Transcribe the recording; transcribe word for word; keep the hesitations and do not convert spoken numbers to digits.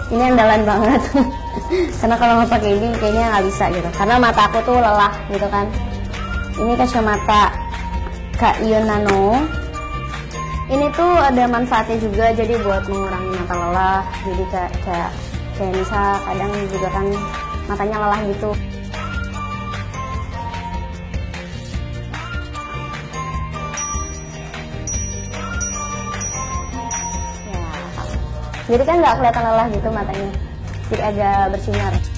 Ini andalan banget. Karena kalau nggak pakai ini kayaknya nggak bisa gitu. Karena mata aku tuh lelah gitu kan. Ini kacamata Kak Ion Nano. Ini tuh ada manfaatnya juga, jadi buat mengurangi mata lelah. Jadi kayak kayak kayak misal kadang juga kan matanya lelah gitu. Ya, jadi kan nggak kelihatan lelah gitu matanya. Jadi agak bersinar.